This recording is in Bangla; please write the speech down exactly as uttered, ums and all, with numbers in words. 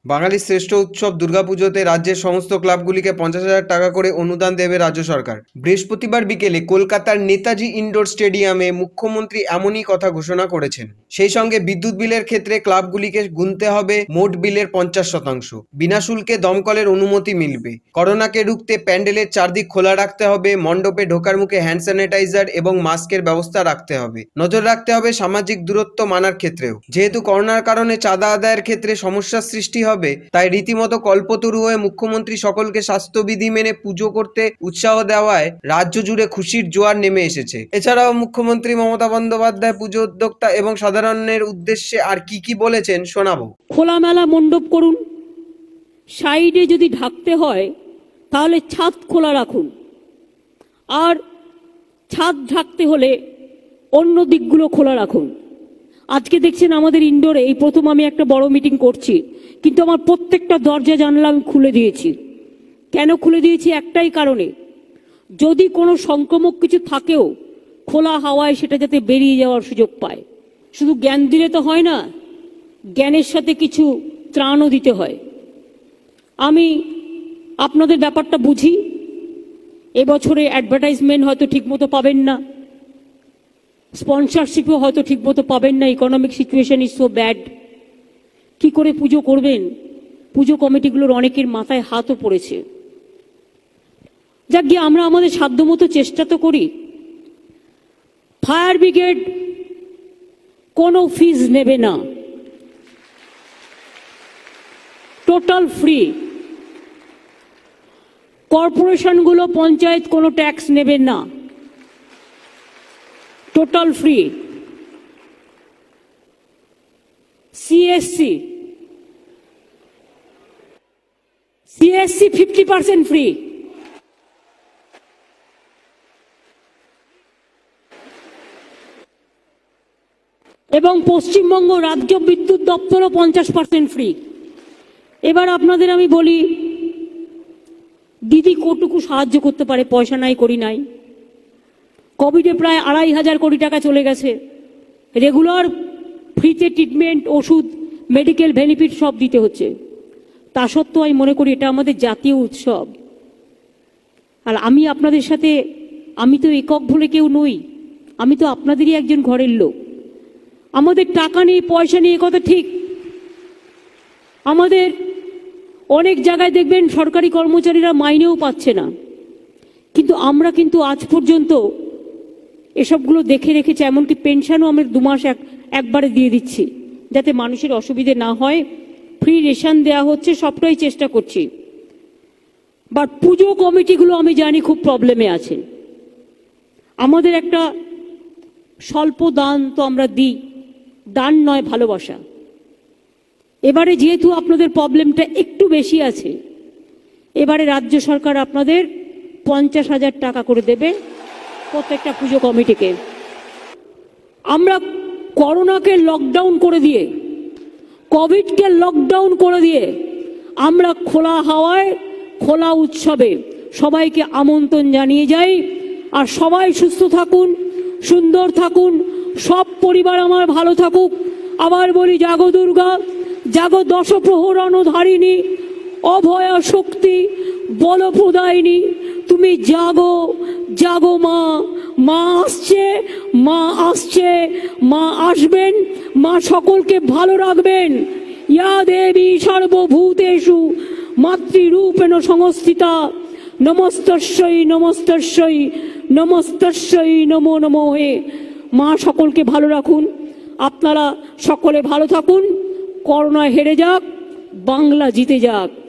বাঙালির শ্রেষ্ঠ উৎসব দুর্গাপুজোতে রাজ্যের সমস্ত ক্লাবগুলিকে পঞ্চাশ হাজার টাকা করে অনুদান দেবে রাজ্য সরকার। বৃহস্পতিবার বিকেলে কলকাতার নেতাজি ইন্ডোর স্টেডিয়ামে মুখ্যমন্ত্রী এমনই কথা ঘোষণা করেছেন। সেই সঙ্গে বিদ্যুৎ বিলের ক্ষেত্রে ক্লাবগুলিকে গুনতে হবে মোট বিলের পঞ্চাশ শতাংশ। বিনা শুল্কে দমকলের অনুমতি মিলবে। করোনাকে রুখতে প্যান্ডেলের চারদিক খোলা রাখতে হবে। মণ্ডপে ঢোকার মুখে হ্যান্ড স্যানিটাইজার এবং মাস্কের ব্যবস্থা রাখতে হবে। নজর রাখতে হবে সামাজিক দূরত্ব মানার ক্ষেত্রেও। যেহেতু করোনার কারণে চাঁদা আদায়ের ক্ষেত্রে সমস্যার সৃষ্টি হবে, তাই রীতিমতো কল্পতরু হয়ে মুখ্যমন্ত্রী সকলকে স্বাস্থ্যবিধি মেনে পুজো করতে উৎসাহ দেওয়ায় রাজ্য জুড়ে খুশির জোয়ার নেমে এসেছে। এছাড়াও মুখ্যমন্ত্রী মমতা বন্দ্যোপাধ্যায় পুজো উদ্যোক্তা এবং সাধারণের উদ্দেশ্যে আর কি কি বলেছেন শোনাবো। খোলামেলা মণ্ডপ করুন, সাইডে যদি ঢাকতে হয় তাহলে ছাদ খোলা রাখুন, আর ছাদ ঢাকতে হলে অন্য দিকগুলো খোলা রাখুন। আজকে দেখছেন আমাদের ইনডোরে এই প্রথম আমি একটা বড় মিটিং করছি, কিন্তু আমার প্রত্যেকটা দরজা জানলা আমি খুলে দিয়েছি। কেন খুলে দিয়েছি? একটাই কারণে, যদি কোনো সংক্রমক কিছু থাকেও খোলা হাওয়ায় সেটা যাতে বেরিয়ে যাওয়ার সুযোগ পায়। শুধু জ্ঞান দিলে তো হয় না, জ্ঞানের সাথে কিছু ত্রাণও দিতে হয়। আমি আপনাদের ব্যাপারটা বুঝি। এবছরে অ্যাডভার্টাইজমেন্ট হয়তো ঠিকমতো পাবেন না, স্পন্সরশিপও হয়তো ঠিকমতো পাবেন না। Economic situation is so bad. কি করে পুজো করবেন? পুজো কমিটিগুলোর অনেকের মাথায় হাতও পড়েছে। যাক গিয়ে আমরা আমাদের সাধ্যমতো চেষ্টা তো করি। ফায়ার ব্রিগেড কোনো ফিজ নেবে না, টোটাল ফ্রি। কর্পোরেশনগুলো, পঞ্চায়েত কোনো ট্যাক্স নেবেন না, total free. CSC CSC fifty percent free. এবং পশ্চিমবঙ্গ রাজ্য বিদ্যুৎ দপ্তরও পঞ্চাশ পার্সেন্ট ফ্রি। এবার আপনাদের আমি বলি, দিদি কতটুকু সাহায্য করতে পারে? পয়সা নাই, করি নাই। কোভিডে প্রায় আড়াই হাজার কোটি টাকা চলে গেছে। রেগুলার ফ্রিতে ট্রিটমেন্ট, ওষুধ, মেডিকেল বেনিফিট সব দিতে হচ্ছে। তা সত্ত্বেও আমি মনে করি এটা আমাদের জাতীয় উৎসব। আর আমি আপনাদের সাথে, আমি তো একক বলে কেউ নই, আমি তো আপনাদেরই একজন ঘরের লোক। আমাদের টাকা নেই, পয়সা নেই, কথা ঠিক। আমাদের অনেক জায়গায় দেখবেন সরকারি কর্মচারীরা মাইনেও পাচ্ছে না, কিন্তু আমরা কিন্তু আজ পর্যন্ত এসবগুলো দেখে রেখেছি। এমনকি পেনশনও আমরা দু মাস এক একবারে দিয়ে দিচ্ছি, যাতে মানুষের অসুবিধে না হয়। ফ্রি রেশন দেওয়া হচ্ছে, সবটাই চেষ্টা করছি। বাট পুজো কমিটিগুলো আমি জানি খুব প্রবলেমে আছে। আমাদের একটা স্বল্প দান তো আমরা দিই, দান নয় ভালোবাসা। এবারে যেহেতু আপনাদের প্রবলেমটা একটু বেশি আছে, এবারে রাজ্য সরকার আপনাদের পঞ্চাশ হাজার টাকা করে দেবে প্রত্যেকটা পুজো কমিটিকে। আমরা করোনাকে লকডাউন করে দিয়ে, কোভিডকে লকডাউন করে দিয়ে আমরা খোলা হাওয়ায়, খোলা উৎসবে সবাইকে আমন্ত্রণ জানিয়ে যাই। আর সবাই সুস্থ থাকুন, সুন্দর থাকুন, সব পরিবার আমার ভালো থাকুক। আবার বলি, জাগো দুর্গা, জাগো দশ প্রহরণ ধারিণী, অভয়া শক্তি বলপ্রদায়িনী, তুমি জাগো, জাগো মা। মা আসছে, মা আসছে, মা আসবেন, মা সকলকে ভালো রাখবেন। ইয়া দেবী সর্বভূতেষু মাতৃরূপেণ সংস্থিতা, নমস্তস্যৈ নমস্তস্যৈ নমস্তস্যৈ নমো নমো হে। মা সকলকে ভালো রাখুন, আপনারা সকলে ভালো থাকুন। করোনা হেরে যাক, বাংলা জিতে যাক।